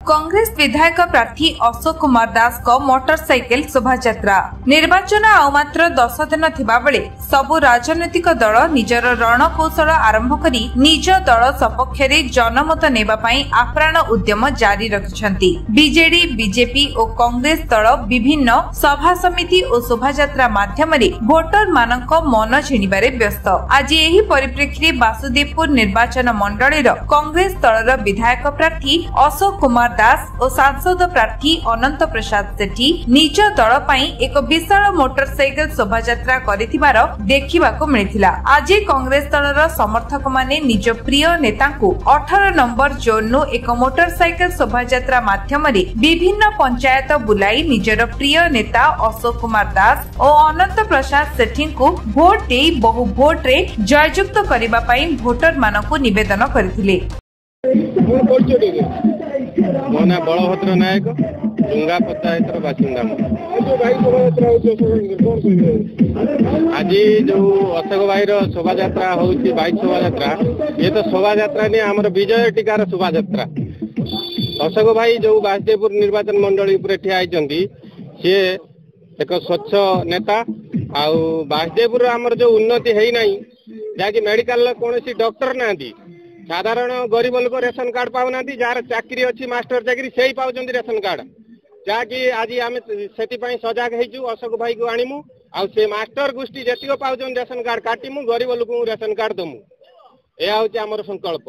कांग्रेस विधायक प्रार्थी अशोक कुमार दास को मोटरसाइकिल शोभायात्रा निर्वाचन आ मात्र 10 दिन थिबा बेले सबु राजनैतिक दल निजर रणकौशल आरंभ करी निज दल सपक्ष रे जनमत नेबा पई आप्राण उद्यम जारी रखिछंती। बीजेडी बीजेपी और कांग्रेस दल विभिन्न सभा समिति और शोभायात्रा माध्यम रे भोटर मानक मन छिनिबारे व्यस्त। आज एही परिप्रेक्षी वासुदेवपुर निर्वाचन मंडलीर कांग्रेस दलर विधायक प्रार्थी अशोक कुमार दास और सांसद प्रार्थी अनंत प्रसाद सेठी निज दल पई एक विशाल मोटरसाइकिल शोभायात्रा करिथिबार देखिबाको मिलिथिला। आज कांग्रेस दलर समर्थक माने निज प्रिय नेता को 18 नंबर जोन नु एक मोटरसाइकिल शोभायात्रा माध्यम रे विभिन्न पंचायत बुलाई निजर प्रिय नेता अशोक कुमार दास और अनंत प्रसाद सेठी को भोट दे बहु भोट रे जययुक्त करिबा पई भोटर मानकु निवेदन करथिले। मोना बलभद्र नायक डुंगा पंचायतर बासिंदा। आज जो अशोक भाई शोभा यात्रा होची बाइक शोभा यात्रा, ये तो शोभा यात्रा नहीं आमर विजय टीकार शोभा यात्रा। अशोक भाई जो वासुदेवपुर निर्वाचन मंडली ठिया सी एक स्वच्छ नेता आउ वासुदेवपुर आमर जो उन्नति है ना जहाँकि मेडिकल कौन डॉक्टर ना साधारण गरीब लोक रेशन कार्ड पाऊना जार चाकरी अच्छी मास्टर चाकरी से ही पाँच रेशन कार्ड जहाँकि आज आम से सजग हो अशोक भाई को आणमु आउ से मास्टर गोष्ठी जी पाँच रेशन कार्ड काटमु गरीब लोक रेशन कार्ड दमु यह हूँ आमर संकल्प।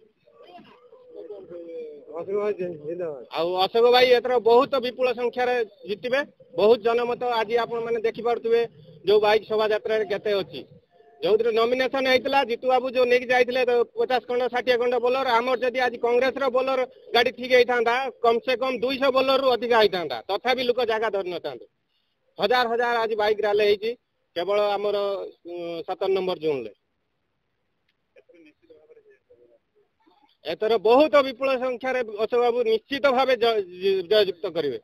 अशोक भाई एथर बहुत विपुल संख्यार जितबे बहुत जनमत आज आपण मैंने देखिपे जो बाइक शोभा यात्रा केते अच्छी जो नॉमिनेशन होता जीतू बाबू जो नहीं जाते 50 खंड 60 खंड बोलर आमर जदि आज कांग्रेस बोलर गाड़ी ठीक होता कम से कम 200 बोलर रु अधिक होता तथापि लोक जगह धरी न हजार हजार आज बाइक रैली होती केवल आमर 7 नंबर जोन ले एथर बहुत विपुल संख्यार अशोक बाबू निश्चित भाव जययुक्त करेंगे।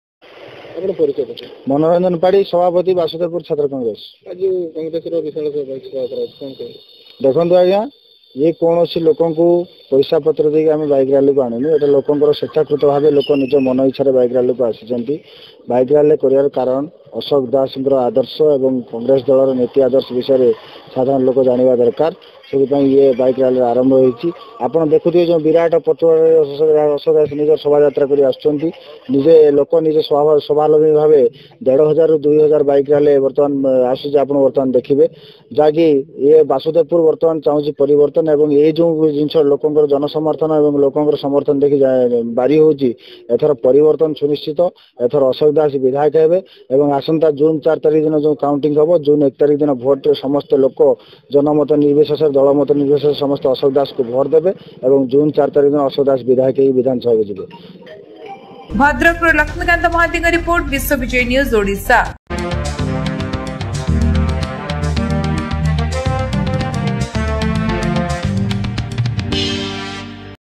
मनोरंजन पाड़ी सभापति वासुदेवपुर छात्र कांग्रेस। आज कांग्रेस देखो आज्ञा ये कौन सी लोक पैसा पत्र दे आम बैक रैली को आणुनु एटा लोकर स्वेच्छाकृत भाव लोक निज मन इच्छा बैक रैली को आसी बैक रैली कर कारण अशोक दास आदर्श और कांग्रेस दलर नीति आदर्श विषय साधारण लोक जाना दरकार से ये बैक रैली आरंभ होती आपड़ देखुए जो विराट पटुआ अशोक दास निज शोभा यात्रा कर निजे लोक निजे स्वावलम्बी भाव 1500 ରୁ 2000 बैक रैली बर्तमान आसूस आप बर्तमान देखिए जहाँकि ये वासुदेवपुर बर्तमान चाहूँगी परिवर्तन और ये जो जिन लोक जनसमर्थन और लोक समर्थन देखी बारी होथर परिवर्तन सुनिश्चित एथर अशोक दास विधायक हे आसंता जून 4 तारिख दिन जो काउंटिंग हम जून 1 तारिख दिन भोट समस्त लोक जनमत निर्विशेष दलमत निर्विशेष समस्त अशोक दास को भोट देवे और जून 4 तारिख दिन अशोक दास विधायक ही विधानसभा जी। Bhadrak Laxmikant Mahanty report Vishwa Vijay news Odisha.